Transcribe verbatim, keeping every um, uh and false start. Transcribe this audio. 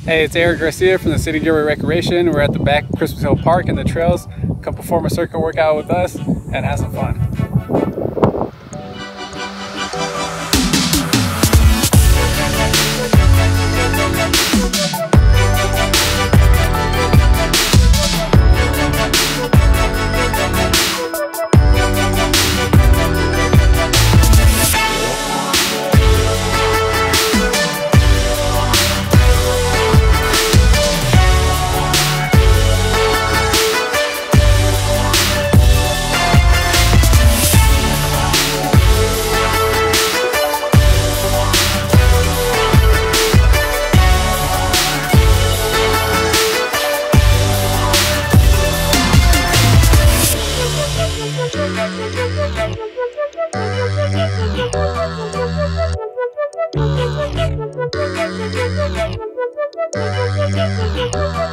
Hey, it's Eric Garcia from the City of Gilroy Recreation. We're at the back of Christmas Hill Park and the trails. Come perform a circuit workout with us and have some fun. Thank you.